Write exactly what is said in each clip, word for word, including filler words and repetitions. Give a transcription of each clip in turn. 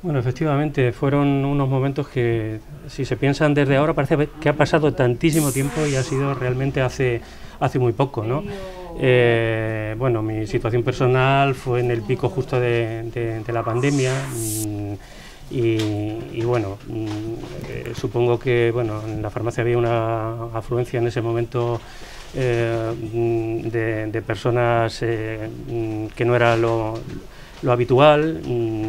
Bueno, efectivamente, fueron unos momentos que, si se piensan desde ahora, parece que ha pasado tantísimo tiempo y ha sido realmente hace, hace muy poco, ¿no? Eh, bueno, mi situación personal fue en el pico justo de, de, de la pandemia y, y bueno, eh, supongo que bueno, en la farmacia había una afluencia en ese momento eh, de, de personas eh, que no era lo, lo habitual.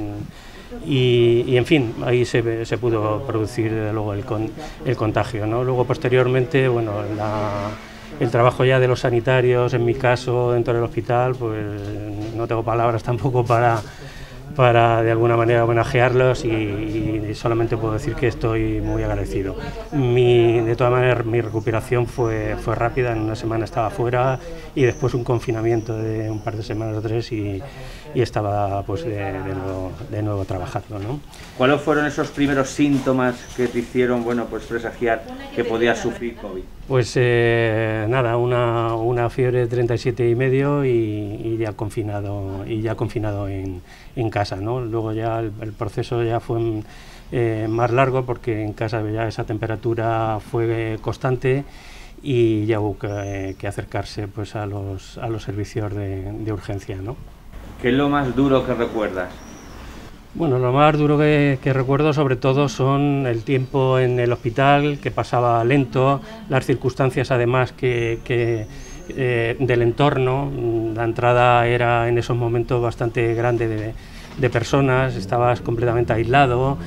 Y, y en fin, ahí se, se pudo producir luego el, con, el contagio, ¿no? Luego posteriormente, bueno, la, el trabajo ya de los sanitarios, en mi caso, dentro del hospital, pues no tengo palabras tampoco para, para de alguna manera homenajearlos y, y solamente puedo decir que estoy muy agradecido. Mi, de todas maneras, mi recuperación fue, fue rápida, en una semana estaba fuera y después un confinamiento de un par de semanas o tres y, y estaba pues de, de, nuevo, de nuevo trabajando, ¿no? ¿Cuáles fueron esos primeros síntomas que te hicieron, bueno, pues presagiar que podías sufrir COVID? Pues eh, nada, una, una fiebre de treinta y siete y medio y, y ya confinado y ya confinado en, en casa, ¿no? Luego ya el, el proceso ya fue eh, más largo porque en casa ya esa temperatura fue constante y ya hubo que, que acercarse pues a los a los servicios de, de urgencia, ¿no? ¿Qué es lo más duro que recuerdas? Bueno, lo más duro que, que recuerdo sobre todo son el tiempo en el hospital, que pasaba lento, las circunstancias además que, que eh, del entorno. La entrada era en esos momentos bastante grande de, de personas, estabas completamente aislado,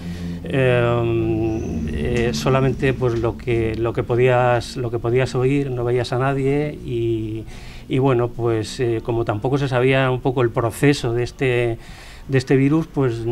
eh, eh, solamente pues lo que lo que podías lo que podías oír, no veías a nadie y, y bueno, pues eh, como tampoco se sabía un poco el proceso de este de este virus, pues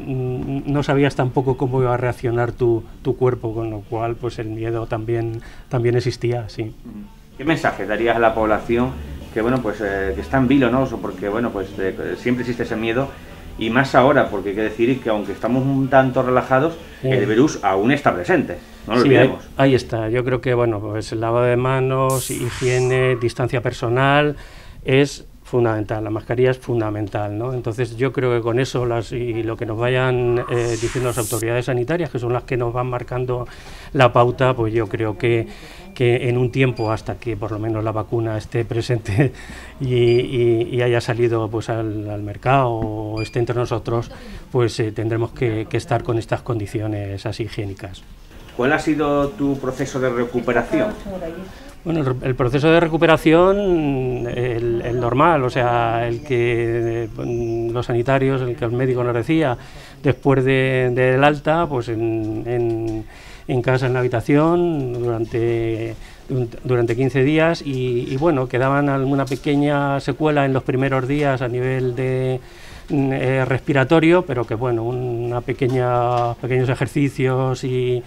no sabías tampoco cómo iba a reaccionar tu, tu cuerpo, con lo cual pues el miedo también, también existía, sí. ¿Qué mensaje darías a la población que bueno pues eh, que está en vilo, ¿no? Porque bueno pues eh, siempre existe ese miedo y más ahora, porque hay que decir que aunque estamos un tanto relajados, sí, el virus aún está presente, no lo sí, olvidemos. Ahí, ahí está, yo creo que bueno pues el lavado de manos, higiene, distancia personal es fundamental, la mascarilla es fundamental, ¿no? Entonces yo creo que con eso las, y lo que nos vayan eh, diciendo las autoridades sanitarias, que son las que nos van marcando la pauta, pues yo creo que, que en un tiempo, hasta que por lo menos la vacuna esté presente y, y, y haya salido pues al, al mercado o esté entre nosotros, pues eh, tendremos que, que estar con estas condiciones así higiénicas. ¿Cuál ha sido tu proceso de recuperación? Bueno, el, el proceso de recuperación, el, el normal, o sea, el que eh, los sanitarios, el que el médico nos decía, después de, del alta, pues en, en, en casa, en la habitación, durante, durante quince días y, y bueno, quedaban alguna pequeña secuela en los primeros días a nivel de eh, respiratorio, pero que bueno, una pequeña, pequeños ejercicios y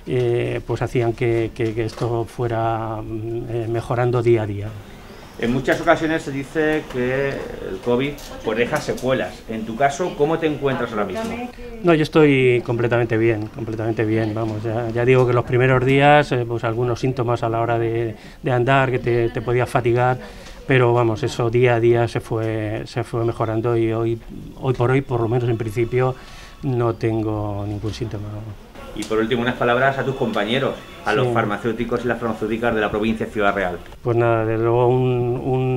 Eh, pues hacían que, que, que esto fuera eh, mejorando día a día. En muchas ocasiones se dice que el COVID pues deja secuelas. En tu caso, ¿cómo te encuentras ahora mismo? No, yo estoy completamente bien, completamente bien, vamos, ya, ya digo que los primeros días, eh, pues algunos síntomas a la hora de, de andar, que te, te podías fatigar, pero vamos, eso día a día se fue, se fue mejorando y hoy, hoy por hoy, por lo menos en principio, no tengo ningún síntoma. Y por último, unas palabras a tus compañeros, a sí. los farmacéuticos y las farmacéuticas de la provincia de Ciudad Real. Pues nada, desde luego un,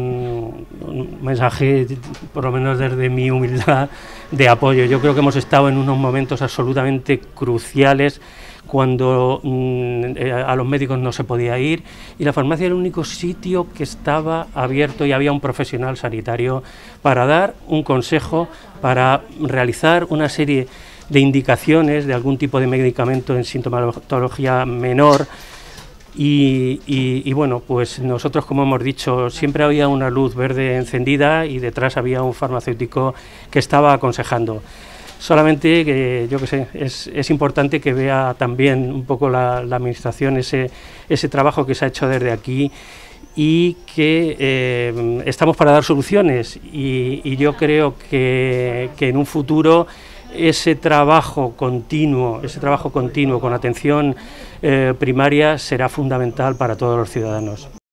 un, un mensaje, por lo menos desde mi humildad, de apoyo. Yo creo que hemos estado en unos momentos absolutamente cruciales cuando mm, a los médicos no se podía ir y la farmacia era el único sitio que estaba abierto y había un profesional sanitario para dar un consejo, para realizar una serie de indicaciones de algún tipo de medicamento en sintomatología menor y, y, y bueno, pues nosotros, como hemos dicho, siempre había una luz verde encendida y detrás había un farmacéutico que estaba aconsejando. Solamente que, yo qué sé, es, es importante que vea también un poco la, la administración ese, ese trabajo que se ha hecho desde aquí y que eh, estamos para dar soluciones y, y yo creo que, que en un futuro ese trabajo continuo, ese trabajo continuo con atención eh, primaria será fundamental para todos los ciudadanos.